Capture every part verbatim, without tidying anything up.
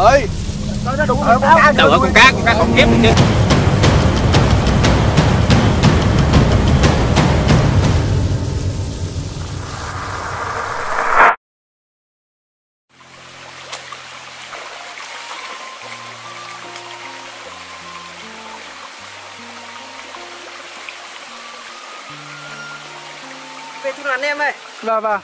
ơi. Nó đúng rồi, con cá. Đừng có con cá, con cá khủng khiếp chứ. Về chung là anh em ơi. Vâng vâng.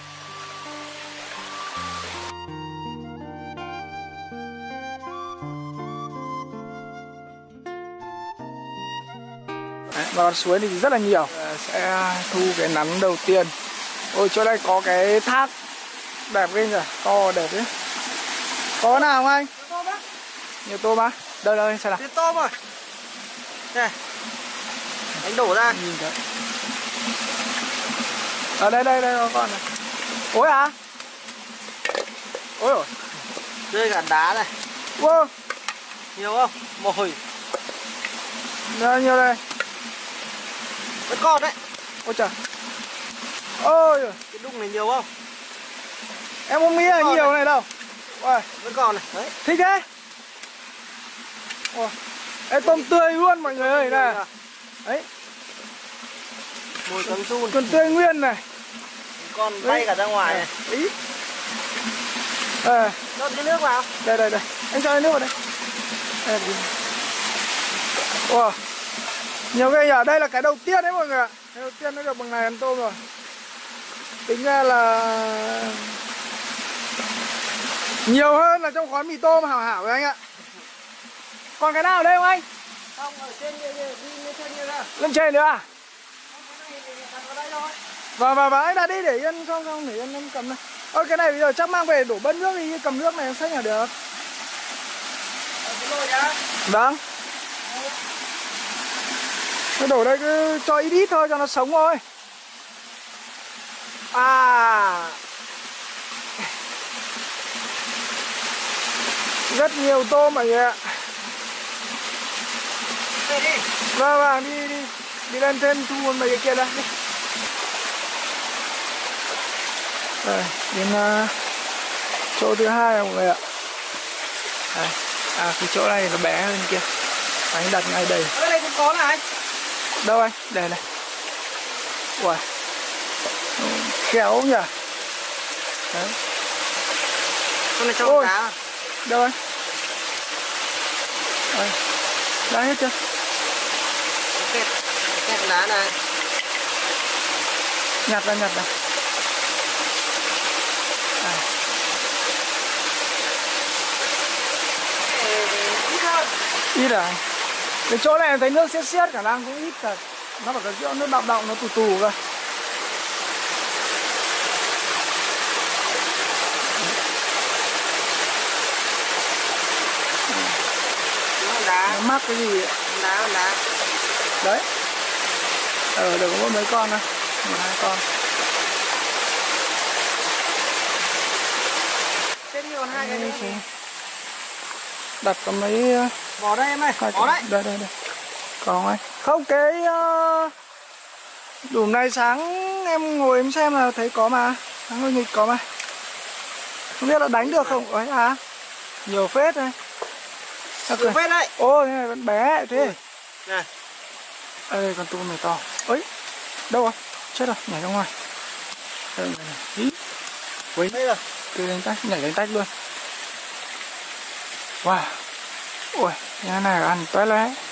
Đấy, và con suối thì rất là nhiều. Sẽ thu cái nắn đầu tiên. Ôi chỗ đây có cái thác đẹp ghê nhỉ, to đẹp đấy. Có nào không anh? Nhiều tôm á? Đây đây xem nào. Nhiều tôm rồi. Này. Anh đổ ra. Nhìn thấy. Ở đây đây đây có con này. Ôi à? Ôi ôi. Rơi cả đá này. Wow. Nhiều không? Mồi. Nhiều, nhiều đây. Vẫn còn đấy. Ôi trời. Ôi giời. Cái đụng này nhiều không? Em không nghĩ là nhiều này, này đâu. Ôi. Vẫn còn này. Đấy. Thích thế. Ôi. Ê, tôm tươi luôn mọi người ơi này. Đấy. Mồi cắm sun. Còn tươi nguyên này. Con bay cả ra ngoài này. Ý. À. Cho cái nước vào. Đây đây đây. Anh cho cái nước vào đây. Đây. Wow. Nhiều ghê nhỉ. Đây là cái đầu tiên đấy mọi người ạ. Cái đầu tiên nó được bằng này ăn tôm rồi. Tính ra là nhiều hơn là trong khói mì tôm hảo hảo rồi anh ạ. Còn cái nào ở đây không anh? Không, ở trên kia đi lên trên kia ra. Lên trên nữa à? Không, cái này thì ở đây thôi. Vâng vâng vâng, anh đặt đi để yên không không để yên em cầm đây. Ôi cái này bây giờ chắc mang về đổ bớt nước đi, cầm nước này em xách là được. Ở cái nồi nhá. Vâng. Cái đổ đây cứ cho ít ít thôi cho nó sống thôi. À. Rất nhiều tôm mọi người ạ. Đi đi. Vâng vâng, đi đi. Đi lên trên thu mấy cái kia ra. Đi. Đây, đến uh, chỗ thứ hai mọi người ạ. Đây. À cái chỗ này nó bé hơn kia. Anh đặt ngay đây. Ở đây cũng có này. Đâu anh? Đây này. Ui. Khéo nhỉ. Đấy. Con này cho con cá à? Đâu anh? Đây. Đã hết chưa? Kẹt, kẹt đá này. Nhặt ra nhặt ra. À. Ít hơn. Ít à? Cái chỗ này thấy nước xiết xiết, khả năng cũng ít thật. Nó phải có chỗ nước đọng đọng, nó tù tù cơ. Đá. Nó mắc cái gì ạ? Đá, đá. Đấy. Ờ, được có mỗi mấy con thôi. Một hai con. Trên nhiều hai cái nữa. Đặt có mấy... Bỏ đây em ơi, bỏ đấy. Đây, đây, đây. Còn anh. Không, cái... Uh... Đủ này sáng em ngồi em xem là thấy có mà. Sáng ngồi nghịch có mà. Không biết là đánh được không? Ấy à? Nhiều phết đây. Nhiều phết đấy. Ô, thế này vẫn bé thế. Này. Đây, con tôm này to. Ấy, đâu rồi? Chết rồi, nhảy ra ngoài. Đây, này, này. Ý. Quấy. Đây rồi. Cứ đánh tách, nhảy đánh tách luôn. Wow. Ui, nhà này ăn toét lé.